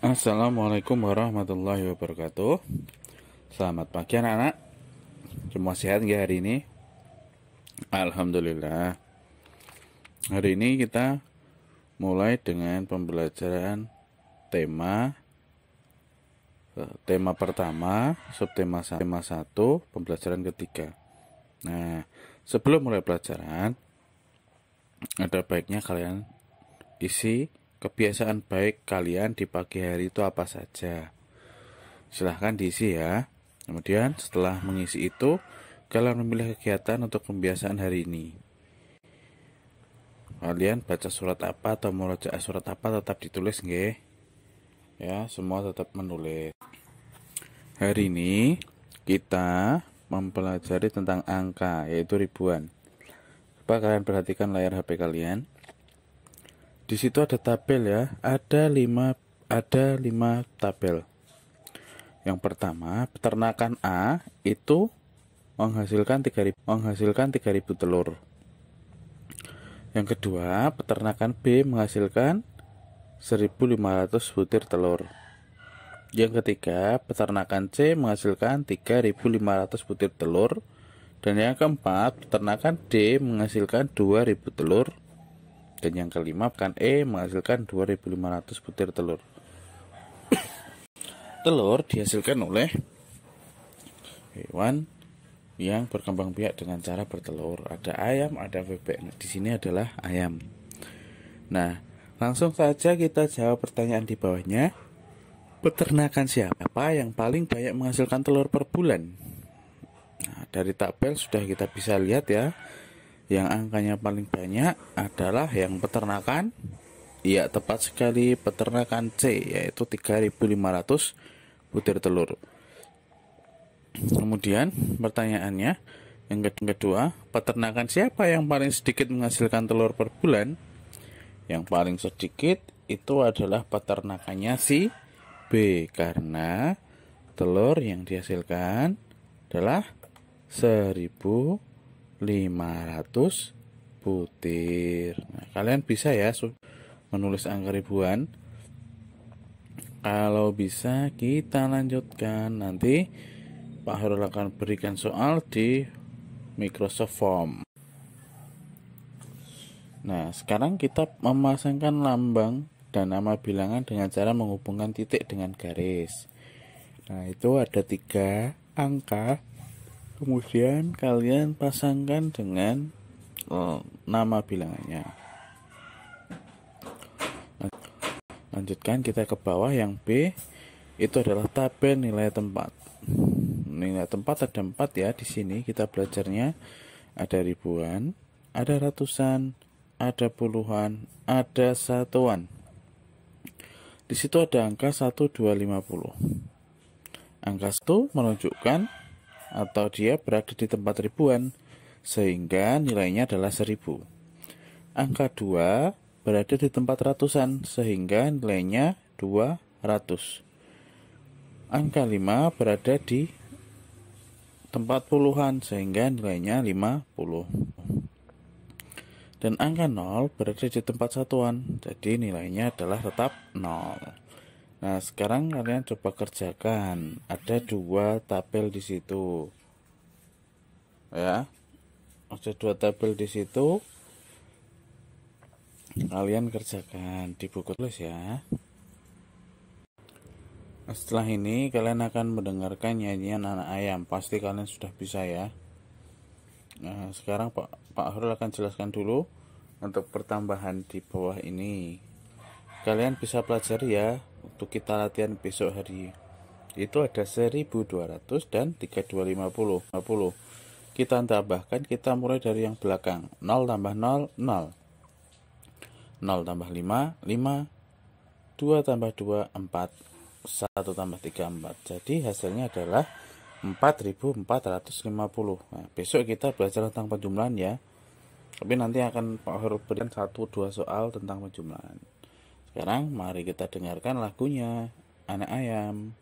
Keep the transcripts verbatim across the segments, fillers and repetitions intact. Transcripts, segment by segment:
Assalamualaikum warahmatullahi wabarakatuh. Selamat pagi anak-anak. Semua sehat nggak hari ini? Alhamdulillah. Hari ini kita mulai dengan pembelajaran tema tema pertama, subtema tema satu, pembelajaran ketiga. Nah, sebelum mulai pelajaran, ada baiknya kalian isi kebiasaan baik kalian di pagi hari itu apa saja. Silahkan diisi ya. Kemudian setelah mengisi itu, kalian memilih kegiatan untuk kebiasaan hari ini. Kalian baca surat apa atau murojaah surat apa tetap ditulis nggih. Ya, semua tetap menulis. Hari ini kita mempelajari tentang angka, yaitu ribuan. Coba kalian perhatikan layar H P kalian. Di situ ada tabel ya, ada lima ada lima tabel. Yang pertama, peternakan A itu menghasilkan tiga ribu, menghasilkan tiga ribu telur. Yang kedua, peternakan B menghasilkan seribu lima ratus butir telur. Yang ketiga, peternakan C menghasilkan tiga ribu lima ratus butir telur. Dan yang keempat, peternakan D menghasilkan dua ribu telur. Dan yang kelima, peternakan E menghasilkan dua ribu lima ratus butir telur. Telur dihasilkan oleh hewan yang berkembang biak dengan cara bertelur. Ada ayam, ada bebek. Nah, di sini adalah ayam. Nah, langsung saja kita jawab pertanyaan di bawahnya. Peternakan siapa yang paling banyak menghasilkan telur per bulan? Nah, dari tabel sudah kita bisa lihat ya. Yang angkanya paling banyak adalah yang peternakan. Iya, tepat sekali, peternakan C, yaitu tiga ribu lima ratus butir telur. Kemudian pertanyaannya yang kedua, peternakan siapa yang paling sedikit menghasilkan telur per bulan? Yang paling sedikit itu adalah peternakannya si B, karena telur yang dihasilkan adalah seribu lima ratus butir. Nah, kalian bisa ya menulis angka ribuan. Kalau bisa kita lanjutkan. Nanti Pak Harul akan berikan soal di Microsoft Form. Nah, sekarang kita memasangkan lambang dan nama bilangan dengan cara menghubungkan titik dengan garis. Nah, itu ada tiga angka. Kemudian kalian pasangkan dengan oh, nama bilangannya. Lanjutkan kita ke bawah, yang B itu adalah tabel nilai tempat. Nilai tempat ada empat ya di sini. Kita belajarnya ada ribuan, ada ratusan, ada puluhan, ada satuan. Di situ ada angka satu, dua, lima puluh. Angka satu menunjukkan atau dia berada di tempat ribuan, sehingga nilainya adalah seribu. Angka dua berada di tempat ratusan, sehingga nilainya dua ratus. Angka lima berada di tempat puluhan, sehingga nilainya lima puluh. Dan angka nol berada di tempat satuan, jadi nilainya adalah tetap nol. Nah, sekarang kalian coba kerjakan. Ada dua tabel di situ. Ya. Ada dua tabel di situ. Kalian kerjakan di buku tulis ya. Setelah ini kalian akan mendengarkan nyanyian anak ayam. Pasti kalian sudah bisa ya. Nah, sekarang Pak Pak Harul akan jelaskan dulu untuk pertambahan di bawah ini. Kalian bisa pelajari ya untuk kita latihan besok hari. Itu ada seribu dua ratus dan tiga ribu dua ratus lima puluh. Kita tambahkan, kita mulai dari yang belakang. nol tambah nol, nol. nol tambah lima, lima. dua tambah dua, empat. satu tambah tiga, empat. Jadi hasilnya adalah empat ribu empat ratus lima puluh. Nah, besok kita belajar tentang penjumlahan ya. Tapi nanti akan Pak Harul berikan satu dua soal tentang penjumlahan. Sekarang mari kita dengarkan lagunya Anak Ayam.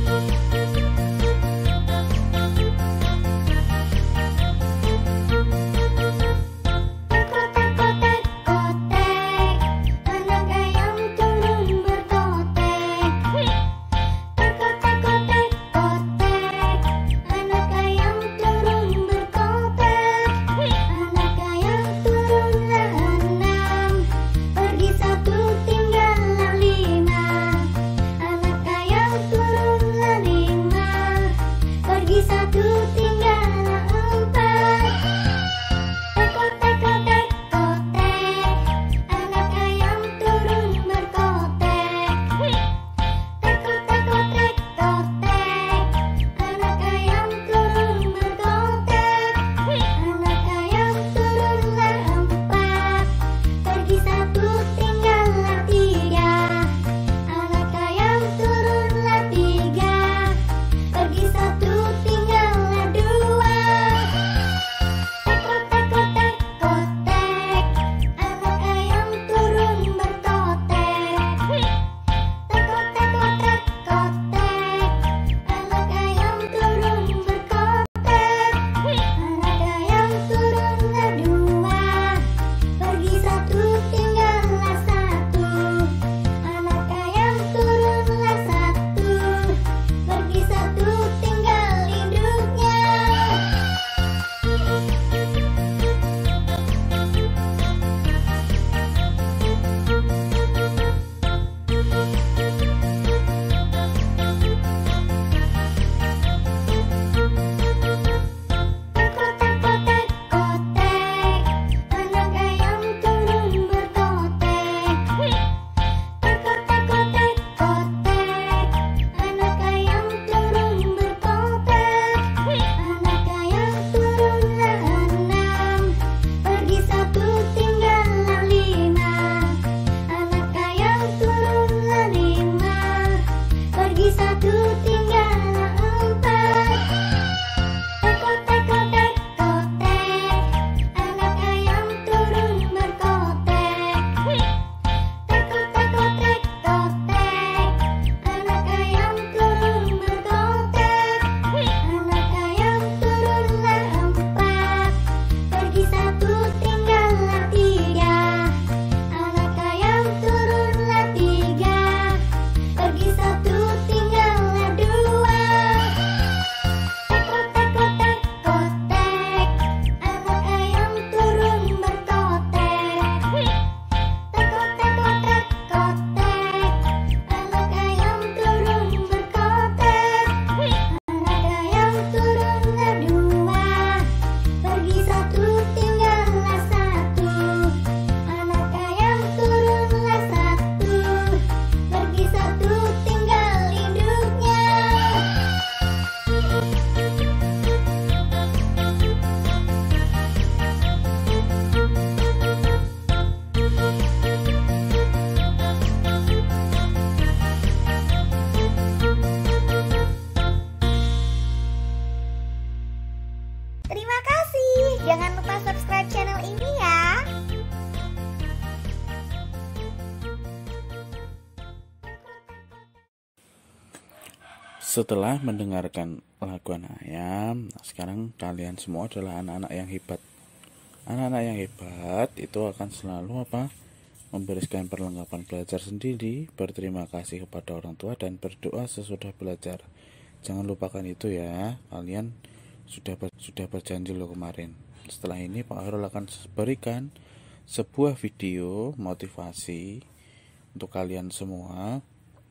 Setelah mendengarkan laguan ayam, nah sekarang kalian semua adalah anak-anak yang hebat. Anak-anak yang hebat itu akan selalu apa? Membereskan perlengkapan belajar sendiri, berterima kasih kepada orang tua, dan berdoa sesudah belajar. Jangan lupakan itu ya. Kalian sudah ber, sudah berjanji loh kemarin. Setelah ini Pak Hairul akan berikan sebuah video motivasi untuk kalian semua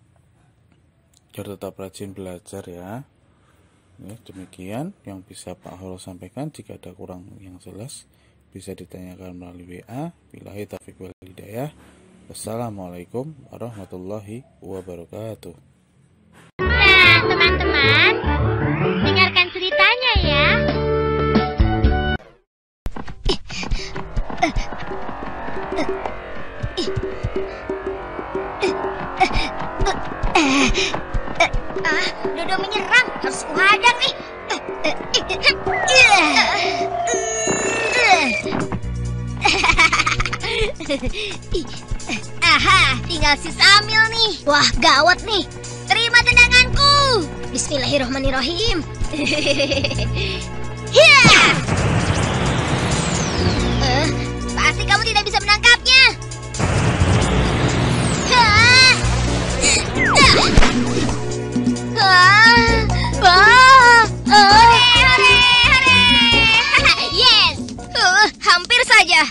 agar tetap rajin belajar ya. Ya, demikian yang bisa Pak Hairul sampaikan. Jika ada kurang yang jelas bisa ditanyakan melalui W A. Billahi taufiq wal hidayah. Wassalamualaikum warahmatullahi wabarakatuh. Nah, teman-teman, dengarkan ceritanya ya. Ah, Dodo menyerang, harus kuhadang nih. Aha, tinggal si Samil nih. Wah, gawat nih. Terima tendanganku. Bismillahirrahmanirrahim. Hiya! Uh, pasti kamu tidak bisa menangkapnya. Ah! Ah! Ah! Hore, hore, hore. Yes! Uh, hampir saja.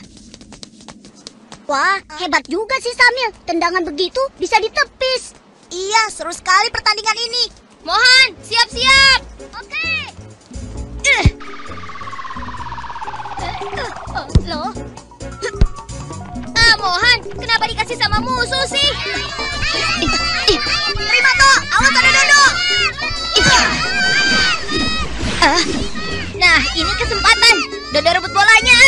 Wah, hebat juga sih Samil. Tendangan begitu bisa ditepis. Iya, seru sekali pertandingan ini. Mohan, siap-siap. Oke. Uh. Uh, uh, loh. Ah, Mohan, kenapa dikasih sama musuh sih? Ih, ih. Terima toh, awas ada Dodo. Ah, nah, ini kesempatan. Dodo rebut bolanya.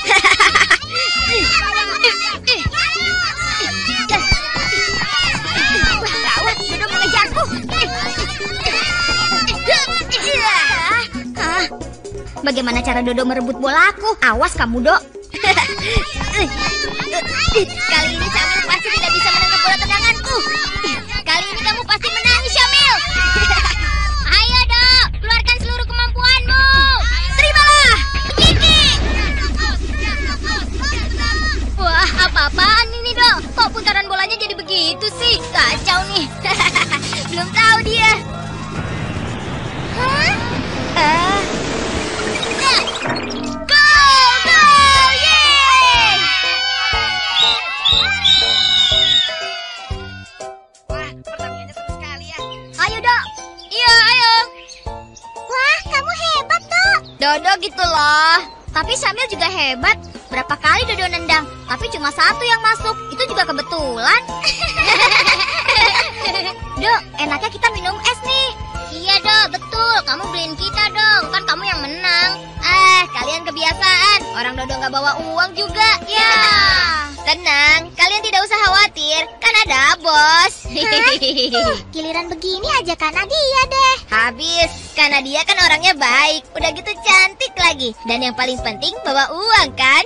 Gawat, Dodo mengejarku. Hah? Bagaimana cara Dodo merebut bolaku? Awas kamu, Dok. Kali ini Syamil pasti tidak bisa menangkap bola tendanganku. Kali ini kamu pasti menang, Syamil. Ayo, Dok, keluarkan seluruh kemampuanmu. Terimalah, Kiki. Wah, apa-apaan ini, Dok? Kok putaran bolanya jadi begitu sih? Kacau nih. Belum tahu dia. Hah? Uh. Gol, gol, yeay! Wah, pertandingannya seru sekali ya. Ayo, Dok. Iya, ayo. Wah, kamu hebat, Dok. Dodo gitu loh. Tapi Syamil juga hebat. Berapa kali Dodo nendang, tapi cuma satu yang masuk. Itu juga kebetulan. Dok, enaknya kita minum es nih. Iya, Dok, betul. Kamu beliin kita dong, kan kamu yang menang. Eh, kalian kebiasaan. Orang Dodo nggak bawa uang juga. Ya, tenang. Kalian tidak usah khawatir, kan ada bos. Uh, giliran begini aja karena dia deh. Habis, karena dia kan orangnya baik. Udah gitu cantik lagi. Dan yang paling penting bawa uang kan?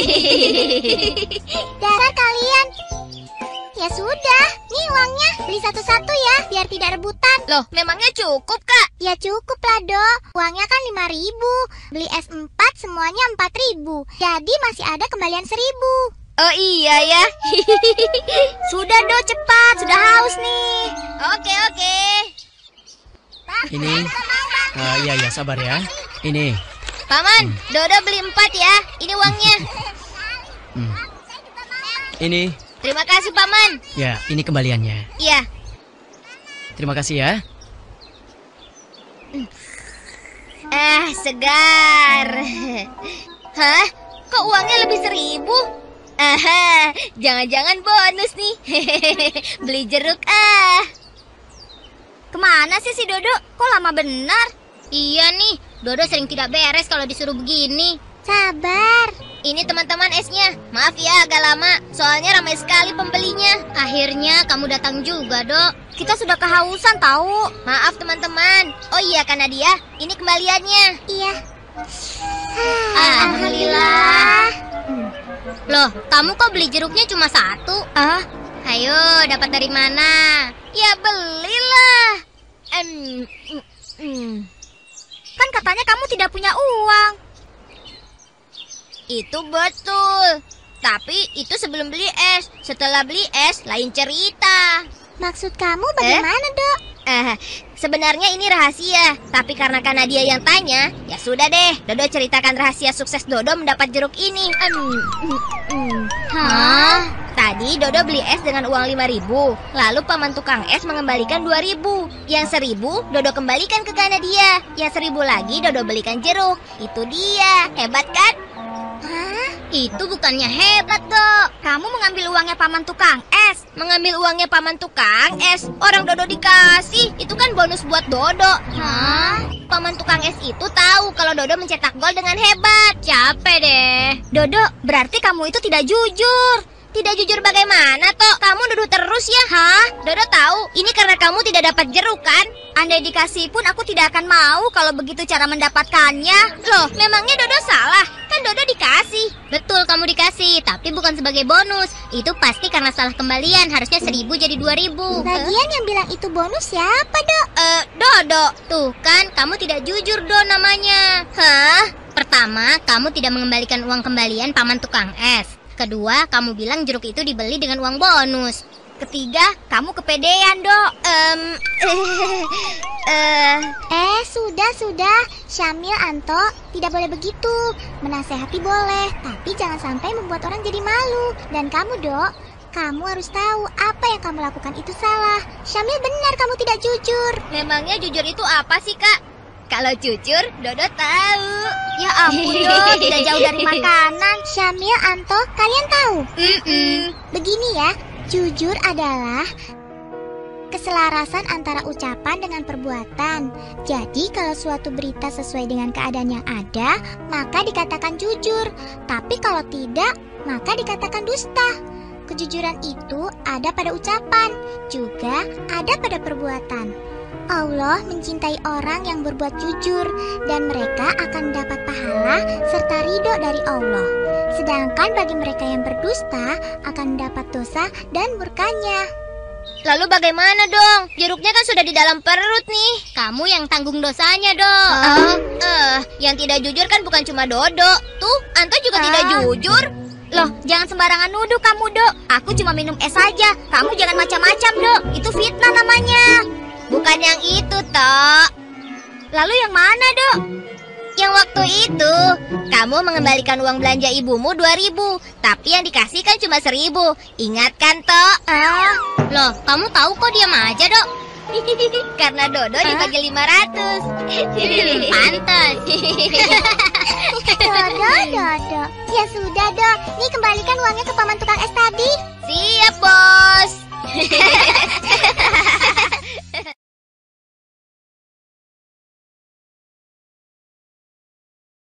Darah kalian. Ya sudah, nih uangnya. Beli satu-satu ya, biar tidak rebutan. Loh, memangnya cukup, Kak? Ya cukup lah, Dok. Uangnya kan lima ribu. Beli es empat semuanya empat ribu. Jadi masih ada kembalian seribu. Oh iya ya. Sudah, Dok, cepat. Sudah haus nih. Oke, oke. Ini, uh, iya ya sabar ya. Ini. Paman, hmm. Dodo beli empat ya. Ini uangnya. Hmm. Ini. Terima kasih, Paman. Ya, ini kembaliannya. Iya. Terima kasih ya. Eh, segar. Hah? Kok uangnya lebih seribu? Aha, jangan-jangan bonus nih. Beli jeruk ah. Kemana sih si Dodo? Kok lama benar? Iya nih, Dodo sering tidak beres kalau disuruh begini. Sabar. Ini teman-teman esnya. Maaf ya agak lama, soalnya ramai sekali pembelinya. Akhirnya kamu datang juga, Dok. Kita sudah kehausan tahu. Maaf teman-teman. Oh iya Kak Nadia, ini kembaliannya. Iya. Alhamdulillah. Loh, kamu kok beli jeruknya cuma satu? Ah, ayo dapat dari mana? Ya belilah. Um, mm, mm. Kan katanya kamu tidak punya uang. Itu betul. Tapi itu sebelum beli es. Setelah beli es, lain cerita. Maksud kamu bagaimana, eh? Dok? Eh, sebenarnya ini rahasia. Tapi karena Kak Nadia yang tanya, ya sudah deh. Dodo ceritakan rahasia sukses Dodo mendapat jeruk ini. Um, mm, mm. Hah? Tadi Dodo beli es dengan uang lima ribu. Lalu paman tukang es mengembalikan dua ribu. Yang seribu Dodo kembalikan ke Kak Nadia. Yang seribu lagi Dodo belikan jeruk. Itu dia. Hebat kan? Hah? Itu bukannya hebat, Dok. Kamu mengambil uangnya paman tukang es. Mengambil uangnya paman tukang es. Orang Dodo dikasih. Itu kan bonus buat Dodo. Hah? Paman tukang es itu tahu kalau Dodo mencetak gol dengan hebat. Capek deh. Dodo, berarti kamu itu tidak jujur. Tidak jujur bagaimana, Tok? Kamu nuduh terus ya? Hah? Dodo tahu, ini karena kamu tidak dapat jeruk kan? Andai dikasih pun aku tidak akan mau kalau begitu cara mendapatkannya. Loh, memangnya Dodo salah? kan Dodo dikasih. Betul, kamu dikasih, tapi bukan sebagai bonus. Itu pasti karena salah kembalian, harusnya seribu jadi dua ribu. Lagian yang bilang itu bonus siapa, Dok? Eh, Dodo. Tuh kan, kamu tidak jujur, Do, namanya. Hah? Pertama, kamu tidak mengembalikan uang kembalian paman tukang es. Kedua, kamu bilang jeruk itu dibeli dengan uang bonus. Ketiga, kamu kepedean, Dok. Em, eh, Eh, sudah, sudah. Syamil, Anto, tidak boleh begitu. Menasehati boleh, tapi jangan sampai membuat orang jadi malu. Dan kamu, Dok, kamu harus tahu apa yang kamu lakukan itu salah. Syamil, benar kamu tidak jujur. memangnya jujur itu apa sih, Kak? Kalau jujur, Dodo tahu. Ya ampun, Do, tidak jauh dari makanan. Syamil, Anto, kalian tahu? Mm-mm. Begini ya, jujur adalah keselarasan antara ucapan dengan perbuatan. Jadi kalau suatu berita sesuai dengan keadaan yang ada, maka dikatakan jujur. Tapi kalau tidak, maka dikatakan dusta. Kejujuran itu ada pada ucapan, juga ada pada perbuatan. Allah mencintai orang yang berbuat jujur, dan mereka akan mendapat pahala serta ridho dari Allah. Sedangkan bagi mereka yang berdusta akan mendapat dosa dan murkanya. Lalu bagaimana dong? Jeruknya kan sudah di dalam perut nih. Kamu yang tanggung dosanya, Dok. Eh, eh, yang tidak jujur kan bukan cuma Dodo. Tuh, Anto juga Ah. tidak jujur. Loh, jangan sembarangan nuduh kamu, Dok. Aku cuma minum es saja. Kamu jangan macam-macam, Dok. Itu fitnah namanya. Bukan yang itu, Tok. Lalu yang mana, Dok? Yang waktu itu, kamu mengembalikan uang belanja ibumu dua ribu, tapi yang dikasih kan cuma seribu. Ingat kan, Tok? Ah, Loh, kamu tahu kok diam aja, Dok? Karena Dodo dibagi lima ratus. Pantes. Dodo, Dodo. Ya sudah, Dok. Nih kembalikan uangnya ke paman tukang es tadi.